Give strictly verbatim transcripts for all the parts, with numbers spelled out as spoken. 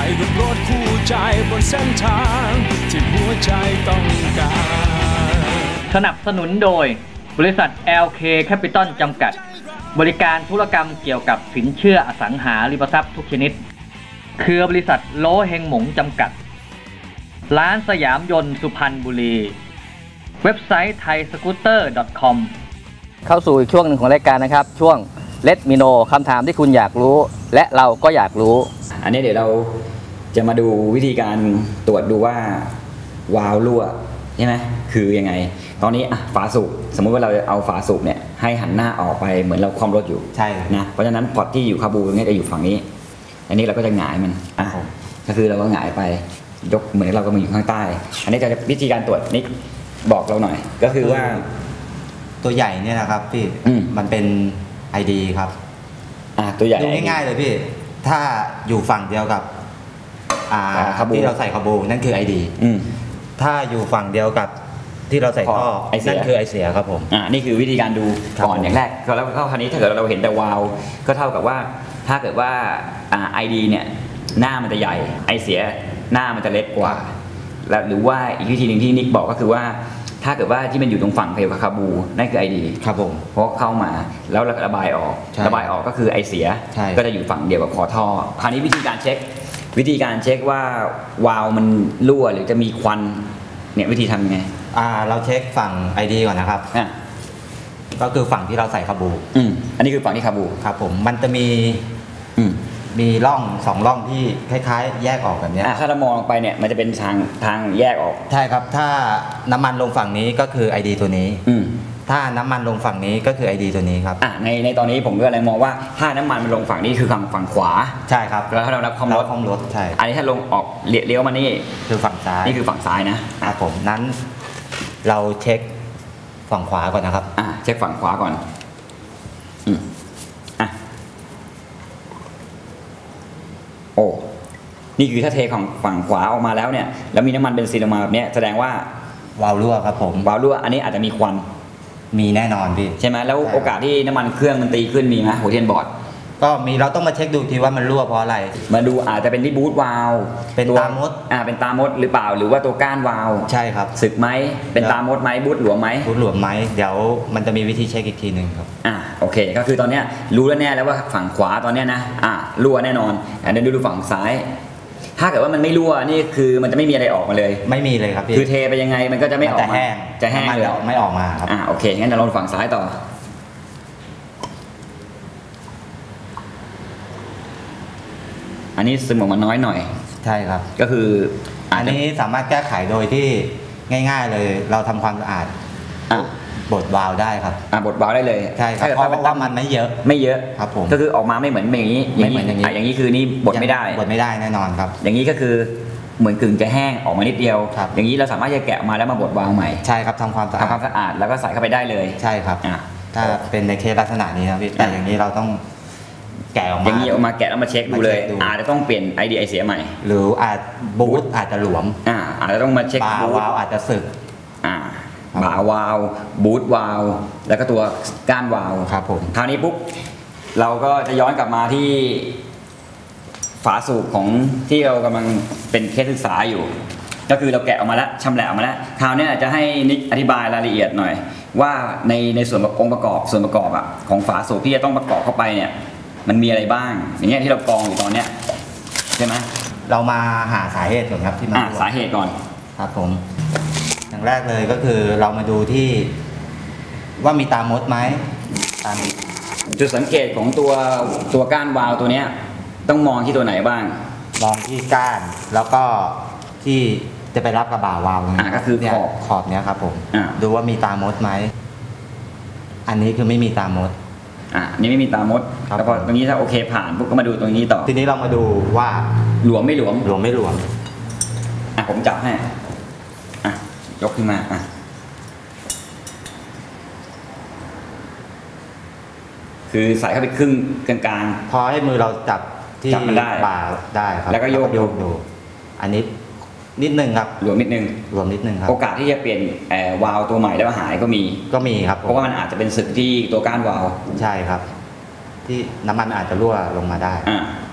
กับรถคู่ใจบนเส้นทางที่หัวใจต้องการสนับสนุนโดยบริษัท แอล เค Capital จำกัดบริการธุรกรรมเกี่ยวกับสินเชื่ออสังหาริมทรัพย์ทุกชนิดเครือบริษัทโลเฮงหมงจำกัดร้านสยามยนต์สุพรรณบุรีเว็บไซต์ไทยสกูตเตอร์ ดอท คอม เข้าสู่อีกช่วงหนึ่งของรายการนะครับช่วงเลทมิโนคำถามที่คุณอยากรู้และเราก็อยากรู้อันนี้เดี๋ยวเราจะมาดูวิธีการตรวจดูว่าวาล์วรั่วใช่ไหมคือยังไงตอนนี้อ่ะฝาสูบสมมุติว่าเราเอาฝาสูบเนี่ยให้หันหน้าออกไปเหมือนเราคว่ำรถอยู่ใช่นะเพราะฉะนั้นพอร์ตที่อยู่คาบูตรงนี้จะอยู่ฝั่งนี้อันนี้เราก็จะหงายมันอ่ะก็คือเราก็หงายไปยกเหมือนเราก็มาอยู่ข้างใต้อันนี้จะวิธีการตรวจนิกบอกเราหน่อยก็คือว่าตัวใหญ่เนี่ยนะครับพี่มันเป็น ไอ ดี ครับอ่ะตัวใหญ่ดูง่ายๆเลยพี่ถ้าอยู่ฝั่งเดียวกับอ่าที่เราใส่คาบูนั่นคือ ไอ ดี ถ้าอยู่ฝั่งเดียวกับที่เราใส่ท่อนั่นคือไอเสียครับผมอ่านี่คือวิธีการดูก่อนอย่างแรกแล้วก็คราวนี้ถ้าเกิดเราเห็นแต่วาล์วก็เท่ากับว่าถ้าเกิดว่าอ่า ไอ ดี เนี่ยหน้ามันจะใหญ่ไอเสียหน้ามันจะเล็กกว่าแล้วหรือว่าอีกวิธีหนึ่งที่นิกบอกก็คือว่าถ้าเกิดว่าที่มันอยู่ตรงฝั่งเพลคาบูนั่นคือ ไอ ดีครับผมเพราะเข้ามาแล้วระบายออกระบายออกก็คือไอเสียก็จะอยู่ฝั่งเดียวกับคอท่อคราวนี้วิธีการเช็ควิธีการเช็คว่าวาล์วมันรั่วหรือจะมีควันเนี่ยวิธีทำยังไงอ่าเราเช็คฝั่ง ไอ ดี ก่อนนะครับอ่ะก็คือฝั่งที่เราใส่คาบูอืมอันนี้คือฝั่งที่คาบูครับผมมันจะมีอืมมีร่องสองร่องที่คล้ายๆแยกออกแบบนี้ถ้าเรามองลงไปเนี่ยมันจะเป็นทางทางแยกออกใช่ครับถ้าน้ำมันลงฝั่งนี้ก็คือ ไอ ดี ตัวนี้อืมถ้าน้ำมันลงฝั่งนี้ก็คือ ไอ ดี ตัวนี้ครับอ่ะในในตอนนี้ผมก็เลยมองว่าถ้าน้ำมันมันลงฝั่งนี้คือฝั่งฝั่งขวาใช่ครับแล้วถ้าเรารับความรถความรถใช่อันนี้ถ้าลงออกเลี้ยวมานี่คือฝั่งซ้ายนี่คือฝั่งซ้ายนะครับผมนั้นเราเช็คฝั่งขวาก่อนนะครับอ่ะเช็คฝั่งขวาก่อนอืมอ่ะโอ้นี่คือถ้าเทของฝั่งขวาออกมาแล้วเนี่ยแล้วมีน้ำมันเบนซินออกมาแบบนี้แสดงว่าวาล์วรั่วครับผมวาล์วรั่วอันนี้อาจจะมีควันมีแน่นอนพี่ใช่ไหมแล้วโอกาสที่น้ำมันเครื่องมันตีขึ้นมีไหมหัวเทียนบอร์ดก็มีเราต้องมาเช็คดูทีว่ามันรั่วเพราะอะไรมาดูอาจจะเป็นที่บูทวาล์วเป็นตามดอ่าเป็นตามดหรือเปล่าหรือว่าตัวก้านวาล์วใช่ครับสึกไหมเป็นตามดไหมบูทหลวมไหมบูทหลวมไหมเดี๋ยวมันจะมีวิธีเช็คอีกทีหนึ่งครับอ่าโอเคก็คือตอนเนี้ยรู้แล้วแน่แล้วว่าฝั่งขวาตอนเนี้ยนะอ่ารั่วแน่นอนอันนี้ดูดูฝั่งซ้ายถ้าเกิดว่ามันไม่รั่วนี่คือมันจะไม่มีอะไรออกมาเลยไม่มีเลยครับพี่คือเทไปยังไงมันก็จะไม่ออกมาจะแห้งจะแห้งเลยไม่ออกมาครับอ่าโอเคงั้นเราลองฝั่งซ้ายต่ออันนี้ซึมออกมาน้อยหน่อยใช่ครับก็คืออันนี้สามารถแก้ไขโดยที่ง่ายๆเลยเราทำความสะอาดบดวาล์วได้ครับอ่าบดวาล์วได้เลยใช่ครับเพราะว่ามันไม่เยอะไม่เยอะครับผมก็คือออกมาไม่เหมือนอย่างนี้ไม่เหมือนอย่างนี้อย่างนี้คือนี่บดไม่ได้บดไม่ได้แน่นอนครับอย่างนี้ก็คือเหมือนกึ่งจะแห้งออกมานิดเดียวอย่างนี้เราสามารถจะแกะออกมาแล้วมาบดวาล์วใหม่ใช่ครับทำความสะอาดทำความสะอาดแล้วก็ใส่เข้าไปได้เลยใช่ครับถ้าเป็นในเคสลักษณะนี้นะพี่แต่อย่างนี้เราต้องแกะออกมาอย่างนี้ออกมาแกะแล้วมาเช็คดูเลยอาจจะต้องเปลี่ยน ไอ ดี ไอเสียใหม่หรืออาจบูทอาจจะหลวมอ่าอาจจะต้องมาเช็คบาวาล์วอาจจะสึกอ่าบาวาล์วบูทวาล์วแล้วก็ตัวก้านวาล์วครับผมคราวนี้ปุ๊บเราก็จะย้อนกลับมาที่ฝาสูบของที่เรากำลังเป็นเคสศึกษาอยู่ก็คือเราแกะออกมาแล้วชำแหละออกมาแล้วคราวนี้จะให้นิกอธิบายรายละเอียดหน่อยว่าในในส่วนองค์ประกอบส่วนประกอบอะของฝาสูบที่จะต้องประกอบเข้าไปเนี่ยมันมีอะไรบ้างอย่างเงี้ยที่เรากองอยู่ตอนเนี้ยใช่ไหมเรามาหาสาเหตุก่อนครับที่มาสาเหตุก่อนครับผมอย่างแรกเลยก็คือเรามาดูที่ว่ามีตามดไหมตามจุดสังเกตของตัวตัวก้านวาล์วตัวเนี้ยต้องมองที่ตัวไหนบ้างมองที่ก้านแล้วก็ที่จะไปรับกระบ่าวาล์วอ่าก็คือขอบขอบเนี้ยครับผมดูว่ามีตามดไหมอันนี้คือไม่มีตามดอ่านี่ไม่มีตามดแล้วพอตรงนี้ถ้าโอเคผ่านปุ๊บก็มาดูตรงนี้ต่อทีนี้เรามาดูว่าหลวมไม่หลวมหลวมไม่หลวมอ่ะผมจับให้อ่ะยกขึ้นมาอ่ะคือใส่เข้าไปครึ่งกลางๆพอให้มือเราจับที่บ่าได้ครับแล้วก็โยกโยกดูอันนี้นิดนึงครับหลวมนิดนึงหลวมนิดนึงครับโอกาสที่จะเปลี่ยนวาล์วตัวใหม่แล้วหายก็มีก็มีครับเพราะว่ามันอาจจะเป็นสึกที่ตัวก้านวาล์วใช่ครับที่น้ำมันอาจจะรั่วลงมาได้อ่า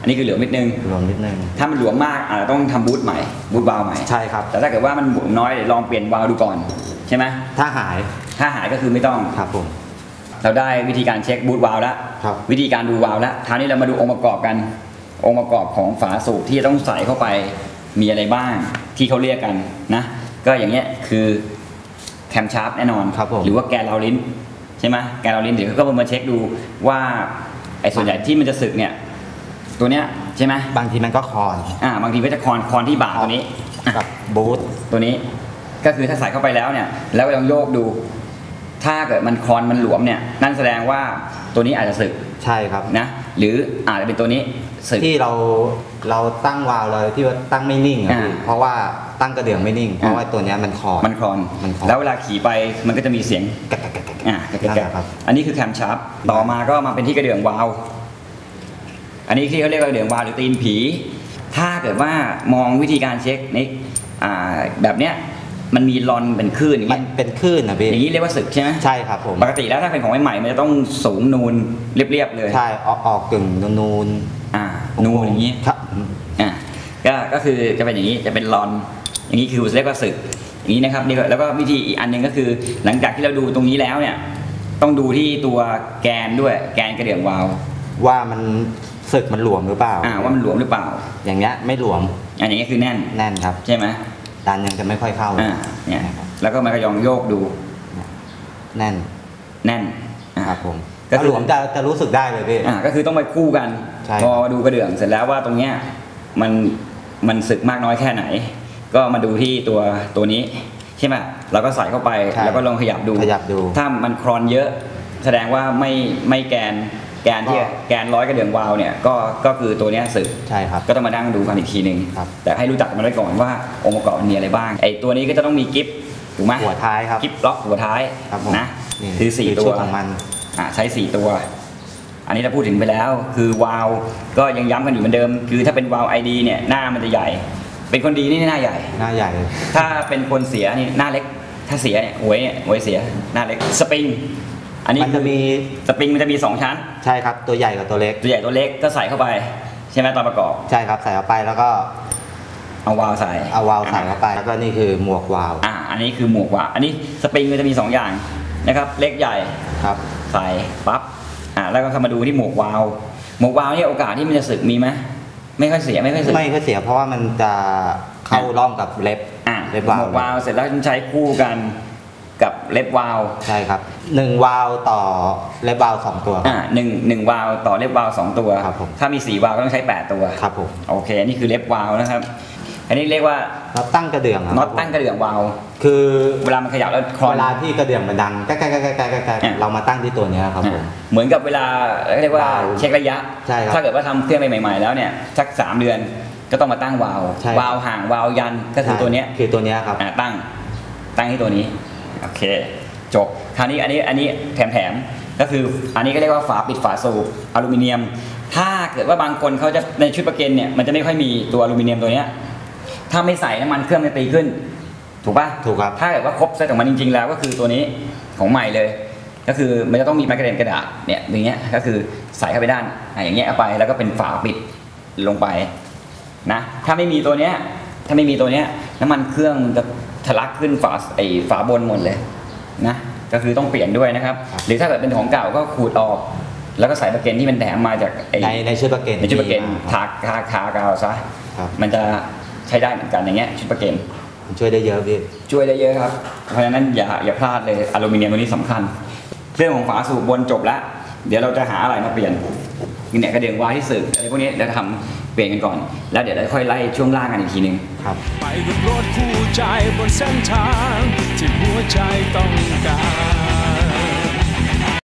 นนี้คือหลวมนิดนึงหลวมนิดนึงถ้ามันหลวมมากอาจจะต้องทำบูทใหม่บูทวาล์วใหม่ใช่ครับแต่ถ้าเกิดว่ามันหลวมน้อยลองเปลี่ยนวาล์วดูก่อนใช่ไหมถ้าหายถ้าหายก็คือไม่ต้องครับผมเราได้วิธีการเช็คบูทวาล์วแล้ววิธีการดูวาล์วแล้วคราวนี้เรามาดูองค์ประกอบกันองค์ประกอบของฝาสูบที่จะต้องใส่เข้าไปมีอะไรบ้างที่เขาเรียกกันนะก็อย่างเงี้ยคือแคมชาร์ปแน่นอนหรือว่าแกนเราลิ้นใช่ไหมแกนเราลิ้นเดี๋ยวก็มาเช็คดูว่าไอ้ส่วนใหญ่ที่มันจะสึกเนี่ยตัวเนี้ยใช่ไหมบางทีมันก็คอนอ่าบางทีก็จะคอนคอนที่บ่าตัวนี้กับบูทตัวนี้ก็คือถ้าใส่เข้าไปแล้วเนี่ยแล้วลองโยกดูถ้าเกิดมันคอนมันหลวมเนี่ยนั่นแสดงว่าตัวนี้อาจจะสึกใช่ครับนะหรืออาจจะเป็นตัวนี้สึกที่เราเราตั้งวาล์วเลยที่ว่าตั้งไม่นิ่งเพราะว่าตั้งกระเดื่องไม่นิ่งเพราะว่าตัวนี้มันคอนมันคอนแล้วเวลาขี่ไปมันก็จะมีเสียงแกะแกะแกะอ่าแกะแกะอันนี้คือแคมชาร์ปต่อมาก็มาเป็นที่กระเดื่องวาล์วอันนี้ที่เขาเรียกกระเดื่องวาล์วหรือตีนผีถ้าเกิดว่ามองวิธีการเช็คนี่อ่าแบบเนี้ยมันมีรอนเป็นคลื่นอย่างนี้เป็นคลื่นนะพี่อย่างนี้เรียกว่าสึกใช่ไหมใช่ครับผมปกติแล้วถ้าเป็นของใหม่ๆมันจะต้องสูงนูนเรียบๆเลยใช่ออกออกกึ่งนูนอ่านูนอย่างนี้ครับอ่าก็ก็คือจะเป็นอย่างนี้จะเป็นรอนอย่างนี้คือเรียกว่าสึกอย่างนี้นะครับนี่แล้วก็วิธีอีกอันหนึ่งก็คือหลังจากที่เราดูตรงนี้แล้วเนี่ยต้องดูที่ตัวแกนด้วยแกนกระเดื่องวาล์วว่ามันสึกมันหลวมหรือเปล่าอ่าว่ามันหลวมหรือเปล่าอย่างเงี้ยไม่หลวมอันนี้คือแน่นแน่นครับใช่ไหมดันยังจะไม่ค่อยเข้าอ่าเนี่ยแล้วก็มากระยองโยกดูแน่นแน่นครับผมก็หลวมจะจะรู้สึกได้เลยพี่อ่าก็คือต้องไปคู่กันพอดูกระเดื่องเสร็จแล้วว่าตรงเนี้ยมันมันสึกมากน้อยแค่ไหนก็มาดูที่ตัวตัวนี้ใช่ไหมเราก็ใส่เข้าไปแล้วก็ลองขยับดูขยับดูถ้ามันคลอนเยอะแสดงว่าไม่ไม่แกนแกนที่แกนร้อยกระเดื่องวาล์วเนี่ยก็ก็คือตัวนี้สึกใช่ครับก็ต้องมานั่งดูกันอีกทีหนึ่งแต่ให้รู้จักมันไว้ก่อนว่าองค์ประกอบมันมีอะไรบ้างไอ้ตัวนี้ก็จะต้องมีกิฟต์ถูกไหมหัวท้ายครับกิฟต์ล็อกหัวท้ายนะคือสี่ตัวของมันอ่าใช้สี่ตัวอันนี้เราพูดถึงไปแล้วคือวาล์วก็ยังย้ำกันอยู่เหมือนเดิมคือถ้าเป็นวาล์ว ไอ ดี เนี่ยหน้ามันจะใหญ่เป็นคนดีนี่หน้าใหญ่หน้าใหญ่ถ้าเป็นคนเสียนี่หน้าเล็กถ้าเสียเนี่ยหวยเนี่ยหวยเสียหน้าเล็กสปริงอันนี้มันจะมีสปริงมันจะมีสองชั้นใช่ครับตัวใหญ่กับตัวเล็กตัวใหญ่ตัวเล็กก็ใส่เข้าไปใช่ไหมตอนประกอบใช่ครับใส่เข้าไปแล้วก็เอาวาล์วใส่เอาวาล์วใส่เข้าไปแล้วก็นี่คือหมวกวาล์วอ่าอันนี้คือหมวกวาล์วอันนี้สปริงมันจะมีสองอย่างนะครับเล็กใหญ่ครับใส่ปั๊บอ่าแล้วก็เข้ามาดูที่หมวกวาล์วหมวกวาล์วนี่โอกาสที่มันจะสึกมีไหมไม่ค่อยเสียไม่ค่อยเสียไม่ค่อยเสียเพราะว่ามันจะเข้าร่องกับเล็บอ่าเล็บวาล์วหมวกวาล์วเสร็จแล้วใช้คู่กันกับเล็บวาล์วใช่ครับหนึ่งวาล์วต่อเล็บวาล์วสองตัวอ่าหนึ่งหนึ่งวาล์วต่อเล็บวาล์วสองตัวครับผมถ้ามีสี่วาล์วก็ต้องใช้แปดตัวครับผมโอเคนี่คือเล็บวาล์วนะครับอันนี้เรียกว่าน็อตตั้งกระเดื่องน็อตตั้งกระเดื่องวาล์วคือเวลามันขยับแล้วคลอนเวลาที่กระเดื่องมันดังแก๊กแก๊กแก๊กแก๊กแก๊กเรามาตั้งที่ตัวนี้ครับผมเหมือนกับเวลาเรียกว่าเช็คระยะใช่ครับถ้าเกิดว่าทำเครื่องใหม่ๆแล้วเนี่ยสักสามเดือนก็ต้องมาตั้งวาล์ววาล์วห่างวาล์วยันก็คือตัวนี้คือตัวนี้ครับตั้งตั้งที่ตัวนี้โอเคจบคราวนี้อันนี้อันนี้แถมๆก็คืออันนี้ก็เรียกว่าฝาปิดฝาสูบอลูมิเนียมถ้าเกิดว่าบางคนเขาจะในชุดประกันเนี่ยมันจะไม่ค่อยมีตัวอลูมิเนียมตัวนี้ถ้าไม่ใส่น้ำมันเครื่องมันตีขึ้นถูกป่ะถูกครับถ้าเกิดว่าครบเซตของมันจริงๆแล้วก็คือตัวนี้ของใหม่เลยก็คือมันจะต้องมีไม้กระเด็นกระดาษเนี่ยอย่างเงี้ยก็คือใส่เข้าไปด้านอย่างเงี้ยเอาไปแล้วก็เป็นฝาปิดลงไปนะถ้าไม่มีตัวเนี้ยถ้าไม่มีตัวเนี้ยน้ำมันเครื่องมันจะทะลักขึ้นฝาไอฝาบนหมดเลยนะก็คือต้องเปลี่ยนด้วยนะครับหรือถ้าเกิดเป็นของเก่าก็ขูดออกแล้วก็ใส่ประเก็นที่มันแถมมาจากในในชุดประเก็นในชุดประเก็นทาทาทากาวซะมันจะใช้ได้เหมือนกันอย่างเงี้ยชุดประเก็นช่วยได้เยอะพี่ช่วยได้เยอะครับเพราะฉะนั้นอย่าอย่าพลาดเลยอลูมิเนียมตัวนี้สำคัญเรื่องของฝาสูบบนจบแล้วเดี๋ยวเราจะหาอะไรมาเปลี่ยนเนี่ยกระเดื่องวาล์วที่สึกอะไรพวกนี้เดี๋ยวทำเปลี่ยนกันก่อนแล้วเดี๋ยวเราค่อยไล่ช่วงล่างกันอีกทีนึงครับไปกับรถคู่ใจบนเส้นทางที่หัวใจต้องการ